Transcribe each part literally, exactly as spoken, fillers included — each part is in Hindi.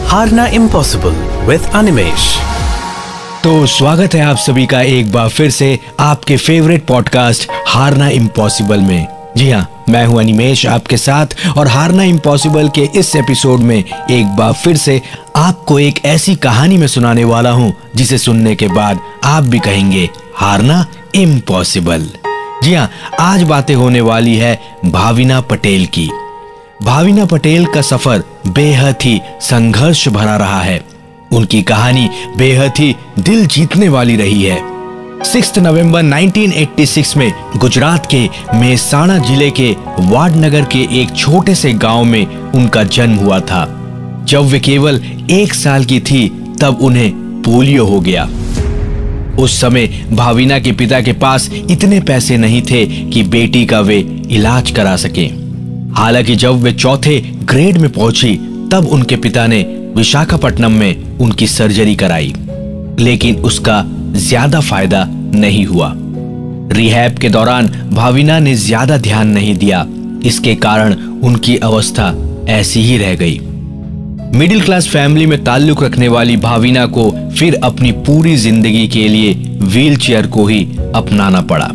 हारना इम्पॉसिबल विद अनिमेश। तो स्वागत है आप सभी का एक बार फिर से आपके फेवरेट पॉडकास्ट हारना इम्पॉसिबल में। जी हाँ, मैं हूं अनिमेश आपके साथ और हारना इम्पॉसिबल के इस एपिसोड में एक बार फिर से आपको एक ऐसी कहानी में सुनाने वाला हूं जिसे सुनने के बाद आप भी कहेंगे हारना इम्पॉसिबल। जी हाँ, आज बातें होने वाली है भाविना पटेल की। भाविना पटेल का सफर बेहद ही संघर्ष भरा रहा है। उनकी कहानी बेहद ही दिल जीतने वाली रही है। छह नवंबर उन्नीस सौ छियासी में गुजरात के मेहसाणा जिले के वाडनगर के एक छोटे से गांव में उनका जन्म हुआ था। जब वे केवल एक साल की थी तब उन्हें पोलियो हो गया। उस समय भाविना के पिता के पास इतने पैसे नहीं थे कि बेटी का वे इलाज करा सके। हालांकि जब वे चौथे ग्रेड में पहुंची तब उनके पिता ने विशाखापट्टनम में उनकी सर्जरी कराई, लेकिन उसका ज्यादा फायदा नहीं हुआ। रिहैब के दौरान भाविना ने ज्यादा ध्यान नहीं दिया, इसके कारण उनकी अवस्था ऐसी ही रह गई। मिडिल क्लास फैमिली में ताल्लुक रखने वाली भाविना को फिर अपनी पूरी जिंदगी के लिए व्हीलचेयर को ही अपनाना पड़ा।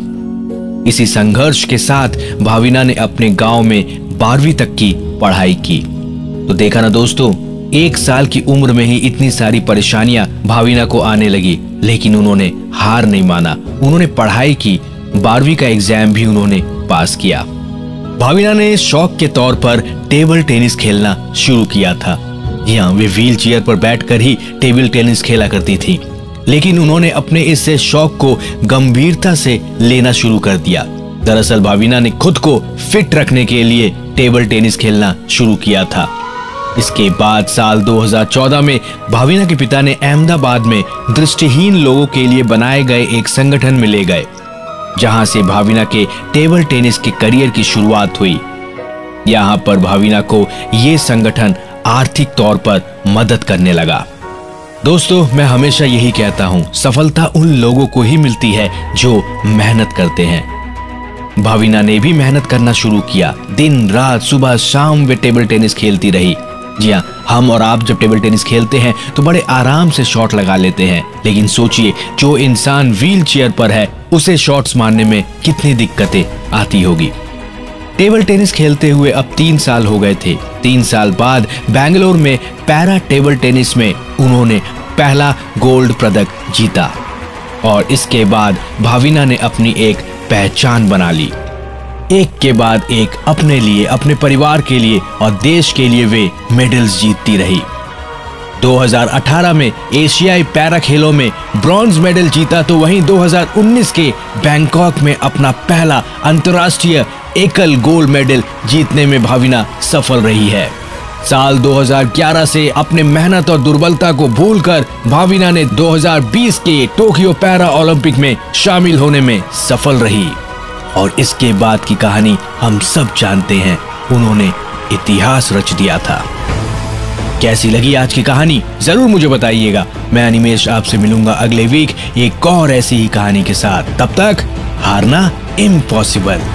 इसी संघर्ष के साथ भाविना ने अपने गांव में बारहवीं तक की पढ़ाई की। तो देखा ना दोस्तों, एक साल की उम्र में ही इतनी सारी परेशानियां भाविना को आने लगी, लेकिन उन्होंने हार नहीं माना। उन्होंने पढ़ाई की, बारहवीं का एग्जाम भी उन्होंने पास किया। भाविना ने शौक के तौर पर टेबल टेनिस खेलना शुरू किया था। जी हाँ, वे व्हील चेयर पर बैठकर ही टेबल टेनिस खेला करती थी, लेकिन उन्होंने अपने इस शौक को गंभीरता से लेना शुरू कर दिया। दरअसल भाविना ने खुद को फिट रखने के लिए टेबल टेनिस खेलना शुरू किया था। इसके बाद साल दो हज़ार चौदह में भाविना के पिता ने अहमदाबाद में दृष्टिहीन लोगों के लिए बनाए गए एक संगठन में ले गए, जहां से भाविना के टेबल टेनिस के करियर की शुरुआत हुई। यहां पर भाविना को यह संगठन आर्थिक तौर पर मदद करने लगा। दोस्तों, मैं हमेशा यही कहता हूं, सफलता उन लोगों को ही मिलती है जो मेहनत करते हैं। भाविना ने भी मेहनत करना शुरू किया। दिन रात सुबह शाम वे टेबल टेनिस खेलती रही। जी हाँ, हम और आप जब टेबल टेनिस खेलते हैं तो बड़े आराम से शॉट लगा लेते हैं, लेकिन सोचिए जो इंसान व्हील चेयर पर है उसे शॉट्स मारने में कितनी दिक्कतें आती होगी। टेबल टेनिस खेलते हुए अब तीन साल हो गए थे। तीन साल बाद बेंगलोर में पैरा टेबल टेनिस में उन्होंने पहला गोल्ड पदक जीता और इसके बाद भाविना ने अपनी एक पहचान बना ली। एक के बाद एक अपने लिए, अपने परिवार के लिए और देश के लिए वे मेडल्स जीतती रही। दो हज़ार अठारह में एशियाई पैरा खेलों में ब्रॉन्ज मेडल जीता, तो वहीं दो हज़ार उन्नीस के बैंकॉक में अपना पहला अंतर्राष्ट्रीय एकल गोल्ड मेडल जीतने में भाविना सफल रही है। साल दो हज़ार ग्यारह से अपने मेहनत और दुर्बलता को भूलकर भाविना ने दो हज़ार बीस के टोक्यो पैरा ओलंपिक में शामिल होने में सफल रही और इसके बाद की कहानी हम सब जानते हैं। उन्होंने इतिहास रच दिया था। कैसी लगी आज की कहानी जरूर मुझे बताइएगा। मैं अनिमेश आपसे मिलूंगा अगले वीक एक और ऐसी ही कहानी के साथ। तब तक हारना इम्पॉसिबल।